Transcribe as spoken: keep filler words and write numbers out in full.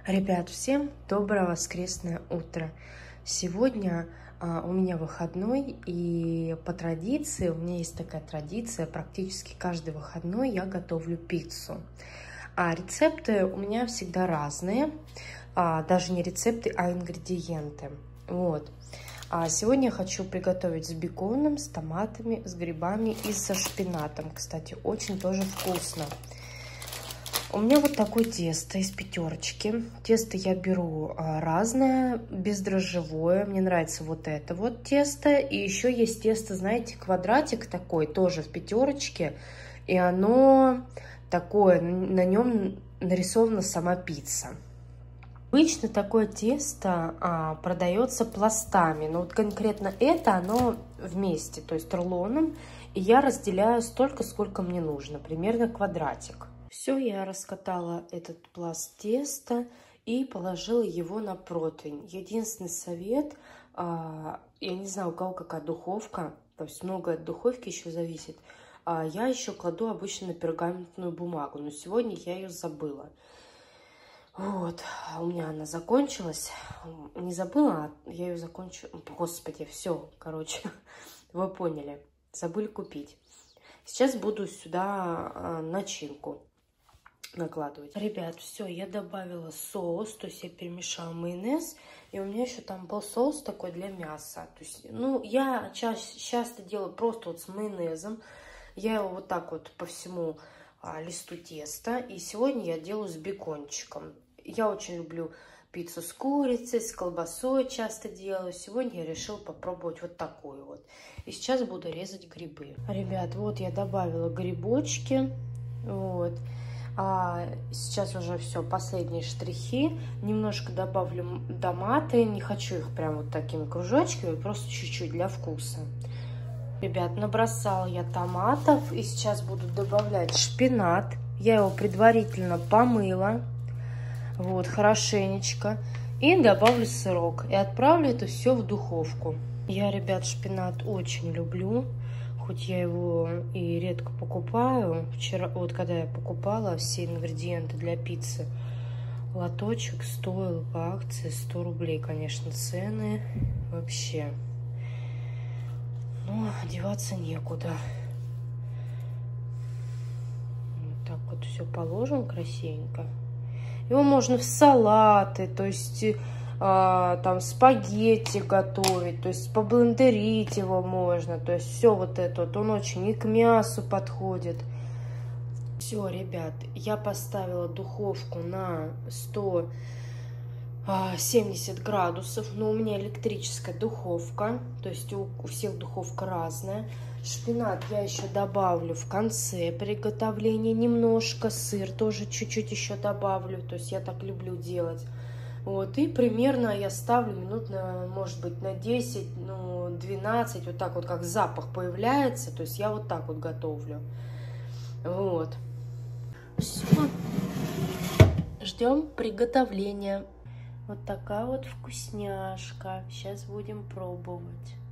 Ребят, всем доброе воскресное утро. Сегодня а, у меня выходной, и по традиции, у меня есть такая традиция, практически каждый выходной я готовлю пиццу. А рецепты у меня всегда разные, а, даже не рецепты, а ингредиенты. Вот. А сегодня я хочу приготовить с беконом, с томатами, с грибами и со шпинатом. Кстати, очень тоже вкусно. У меня вот такое тесто из пятерочки. Тесто я беру а, разное, бездрожжевое. Мне нравится вот это вот тесто. И еще есть тесто, знаете, квадратик такой, тоже в пятерочке. И оно такое, на нем нарисована сама пицца. Обычно такое тесто а, продается пластами. Но вот конкретно это, оно вместе, то есть рулоном. И я разделяю столько, сколько мне нужно, примерно квадратик. Все, я раскатала этот пласт теста и положила его на противень. Единственный совет, а, я не знаю, у кого какая духовка, то есть много от духовки еще зависит. А я еще кладу обычно на пергаментную бумагу, но сегодня я ее забыла. Вот, у меня она закончилась. Не забыла, а я ее закончила. Господи, все, короче, вы поняли. Забыли купить. Сейчас буду сюда а, начинку накладывать. Ребят, все, я добавила соус, то есть я перемешала майонез, и у меня еще там был соус такой для мяса. То есть, ну, я чаще, часто делаю просто вот с майонезом. Я его вот так вот по всему а, листу теста, и сегодня я делаю с бекончиком. Я очень люблю пиццу с курицей, с колбасой часто делаю. Сегодня я решила попробовать вот такую вот. И сейчас буду резать грибы. Ребят, вот я добавила грибочки, вот. А сейчас уже все, последние штрихи. Немножко добавлю томаты. Не хочу их прям вот такими кружочками, просто чуть-чуть для вкуса. Ребят, набросала я томатов. И сейчас буду добавлять шпинат. Я его предварительно помыла. Вот, хорошенечко. И добавлю сырок. И отправлю это все в духовку. Я, ребят, шпинат очень люблю. Хоть я его и редко покупаю. Вчера, вот когда я покупала все ингредиенты для пиццы, лоточек стоил по акции сто рублей, конечно, цены. Вообще. Но деваться некуда. Вот так вот все положим красивенько. Его можно в салаты, то есть а, там спагетти готовить, то есть поблендерить его можно, то есть все вот это вот, он очень и к мясу подходит. Все, ребят, я поставила духовку на сто семьдесят градусов, но у меня электрическая духовка, то есть у, у всех духовка разная. Шпинат я еще добавлю в конце приготовления немножко, сыр тоже чуть-чуть еще добавлю, то есть я так люблю делать. Вот, и примерно я ставлю минут на, может быть, на десять, ну, двенадцать, вот так вот, как запах появляется, то есть я вот так вот готовлю. Вот. Все. Ждем приготовления. Вот такая вот вкусняшка. Сейчас будем пробовать.